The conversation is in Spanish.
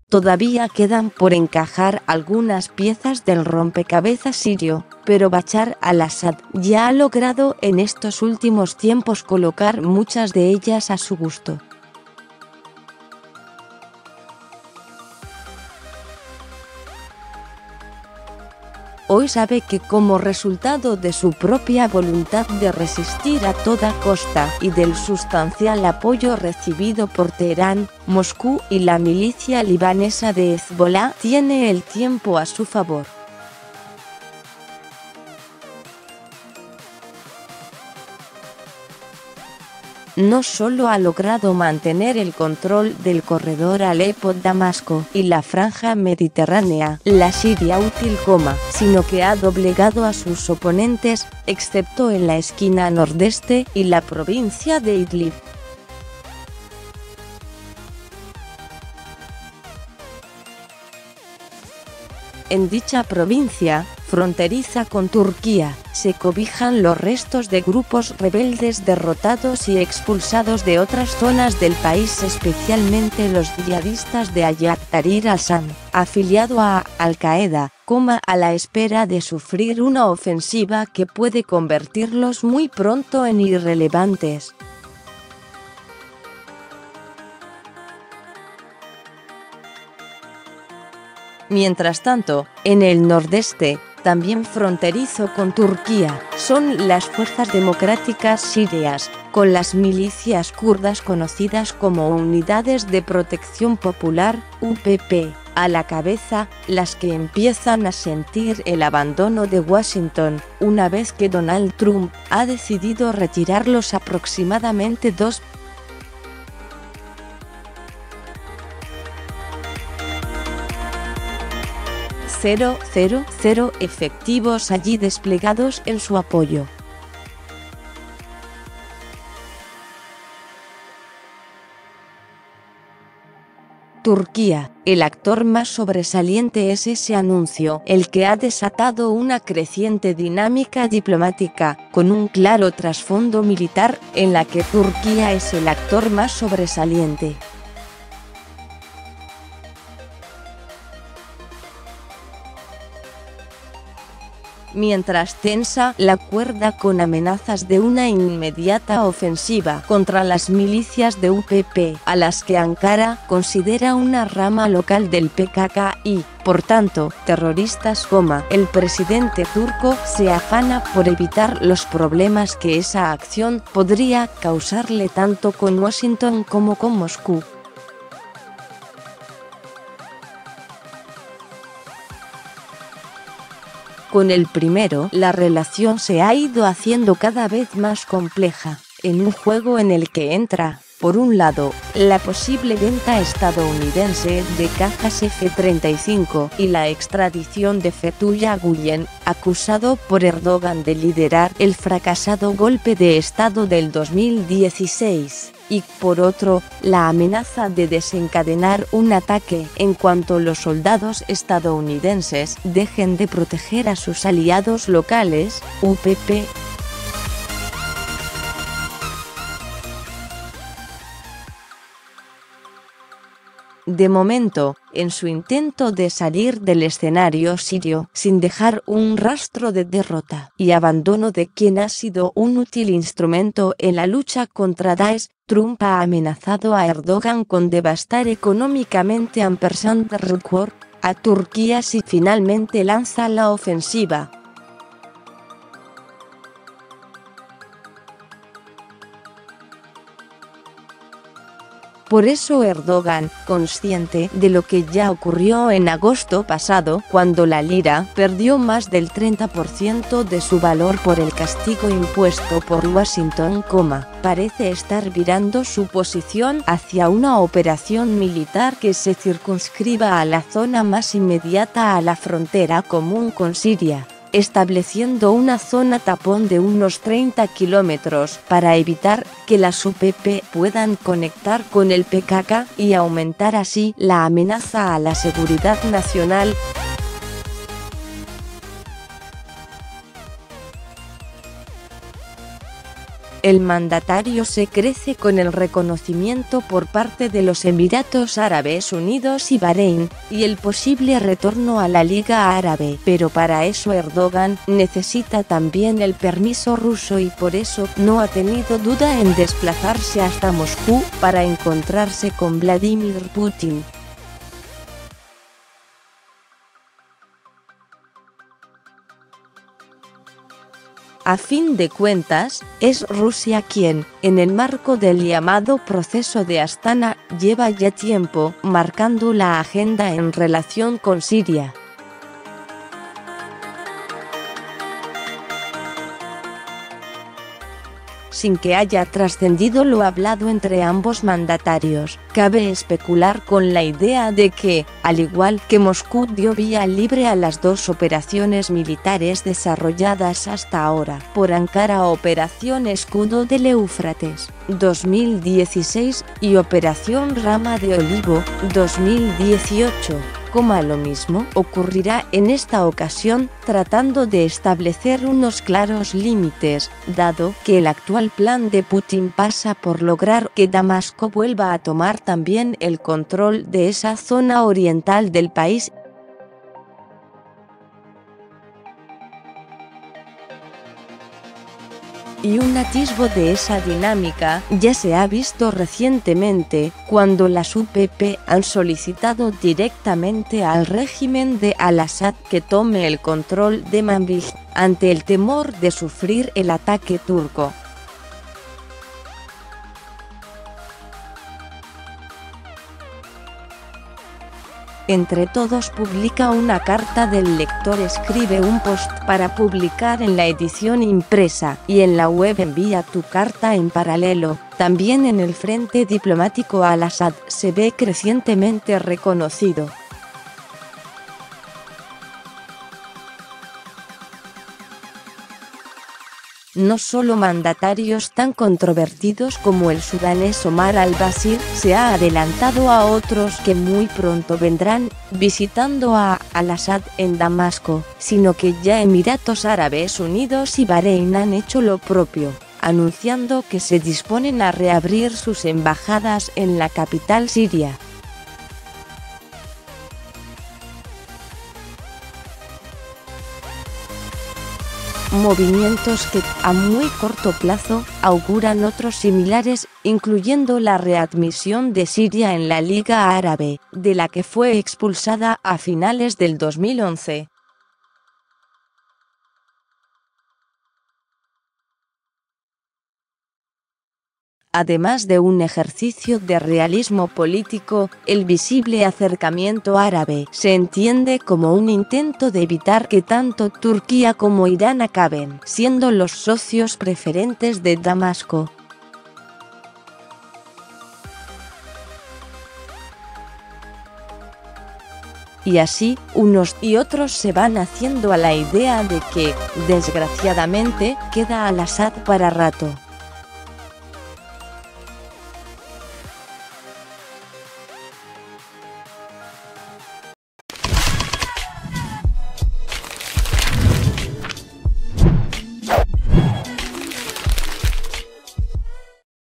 Todavía quedan por encajar algunas piezas del rompecabezas sirio, pero Bachar al-Assad ya ha logrado en estos últimos tiempos colocar muchas de ellas a su gusto. Hoy sabe que como resultado de su propia voluntad de resistir a toda costa y del sustancial apoyo recibido por Teherán, Moscú y la milicia libanesa de Hezbolá, tiene el tiempo a su favor. No solo ha logrado mantener el control del corredor Alepo-Damasco y la franja mediterránea, la Siria útil, sino que ha doblegado a sus oponentes, excepto en la esquina nordeste y la provincia de Idlib. En dicha provincia, fronteriza con Turquía, se cobijan los restos de grupos rebeldes derrotados y expulsados de otras zonas del país, especialmente los yihadistas de Hayat Tahrir al-Sham, afiliado a Al-Qaeda, a la espera de sufrir una ofensiva que puede convertirlos muy pronto en irrelevantes. Mientras tanto, en el nordeste, también fronterizo con Turquía, son las fuerzas democráticas sirias, con las milicias kurdas conocidas como Unidades de Protección Popular, UPP, a la cabeza, las que empiezan a sentir el abandono de Washington, una vez que Donald Trump ha decidido retirar los aproximadamente 2,000 efectivos allí desplegados en su apoyo. Turquía, el actor más sobresaliente es ese anuncio, el que ha desatado una creciente dinámica diplomática, con un claro trasfondo militar, en la que Turquía es el actor más sobresaliente. Mientras tensa la cuerda con amenazas de una inmediata ofensiva contra las milicias de UPP, a las que Ankara considera una rama local del PKK y, por tanto, terroristas, el presidente turco se afana por evitar los problemas que esa acción podría causarle tanto con Washington como con Moscú. Con el primero, la relación se ha ido haciendo cada vez más compleja, en un juego en el que entra, por un lado, la posible venta estadounidense de cazas F-35 y la extradición de Fethullah Gülen, acusado por Erdogan de liderar el fracasado golpe de Estado del 2016. Y, por otro, la amenaza de desencadenar un ataque en cuanto los soldados estadounidenses dejen de proteger a sus aliados locales, UPP. De momento, en su intento de salir del escenario sirio sin dejar un rastro de derrota y abandono de quien ha sido un útil instrumento en la lucha contra Daesh, Trump ha amenazado a Erdogan con devastar económicamente a Turquía si finalmente lanza la ofensiva. Por eso Erdogan, consciente de lo que ya ocurrió en agosto pasado, cuando la lira perdió más del 30% de su valor por el castigo impuesto por Washington, parece estar virando su posición hacia una operación militar que se circunscriba a la zona más inmediata a la frontera común con Siria, estableciendo una zona tapón de unos 30 kilómetros para evitar que las UPP puedan conectar con el PKK y aumentar así la amenaza a la seguridad nacional. el mandatario se crece con el reconocimiento por parte de los Emiratos Árabes Unidos y Bahrein, y el posible retorno a la Liga Árabe. Pero para eso Erdogan necesita también el permiso ruso y por eso no ha tenido duda en desplazarse hasta Moscú para encontrarse con Vladimir Putin. A fin de cuentas, es Rusia quien, en el marco del llamado proceso de Astana, lleva ya tiempo marcando la agenda en relación con Siria. Sin que haya trascendido lo hablado entre ambos mandatarios, cabe especular con la idea de que, al igual que Moscú dio vía libre a las dos operaciones militares desarrolladas hasta ahora por Ankara, Operación Escudo del Éufrates 2016 y Operación Rama de Olivo 2018, lo mismo ocurrirá en esta ocasión, tratando de establecer unos claros límites, dado que el actual plan de Putin pasa por lograr que Damasco vuelva a tomar también el control de esa zona oriental del país. Y un atisbo de esa dinámica ya se ha visto recientemente, cuando las UPP han solicitado directamente al régimen de Al-Assad que tome el control de Manbij, ante el temor de sufrir el ataque turco. Entre Todos publica una carta del lector, escribe un post para publicar en la edición impresa, y en la web envía tu carta en paralelo. También en el frente diplomático Al-Assad se ve crecientemente reconocido. No solo mandatarios tan controvertidos como el sudanés Omar al-Bashir se ha adelantado a otros que muy pronto vendrán, visitando a Al-Assad en Damasco, sino que ya Emiratos Árabes Unidos y Bahrein han hecho lo propio, anunciando que se disponen a reabrir sus embajadas en la capital siria. Movimientos que, a muy corto plazo, auguran otros similares, incluyendo la readmisión de Siria en la Liga Árabe, de la que fue expulsada a finales del 2011. Además de un ejercicio de realismo político, el visible acercamiento árabe se entiende como un intento de evitar que tanto Turquía como Irán acaben siendo los socios preferentes de Damasco. Y así, unos y otros se van haciendo a la idea de que, desgraciadamente, queda Al-Assad para rato.